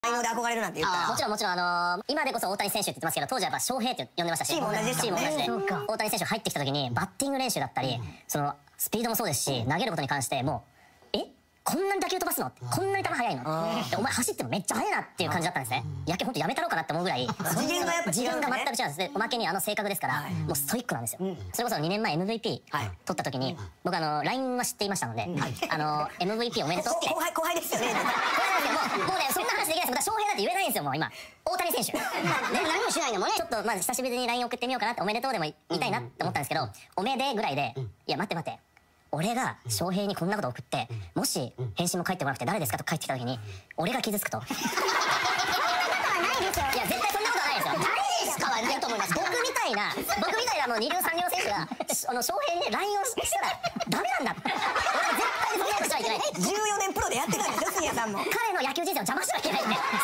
才能で憧れるなんて言ったら。 もちろんもちろん今でこそ大谷選手って言ってますけど、当時はやっぱ翔平って呼んでましたし、 チーム同じでしたもんね。 チーム同じで大谷選手入ってきた時にバッティング練習だったり、そのスピードもそうですし、投げることに関してもうこんなに打球飛ばすの、こんなに球速いの、お前走ってもめっちゃ速いなっていう感じだったんですね。野球本当やめたろうかなって思うぐらい次元がやっぱ違う、 次元が全く違うんです。おまけに性格ですから、もうストイックなんですよ。それこそ2年前 MVP 取った時に僕LINE は知っていましたので、MVP おめでとうって。 後輩ですよね。 もうね、そんな話できないです。翔平だって言えないんですよ、もう今。大谷選手。何もしないのもね、ちょっとまず久しぶりに LINE 送ってみようかなって、おめでとうでも言いたいなって思ったんですけど、おめでぐらいで、いや待って待って。俺が翔平にこんなこと送って、もし返信も返ってこなくて誰ですかと返ってきた時に、俺が傷つくと。そんなことはないですよ。いや、絶対そんなことはないですよ。誰ですかはないと思います。僕みたいなもう二流三流選手が、翔平に LINE をしたらダメなんだ。俺は絶対そんなことしちゃいけない。 14年プロでやってたんでしょ、杉谷さんも。 彼の野球人生を邪魔してはいけないって。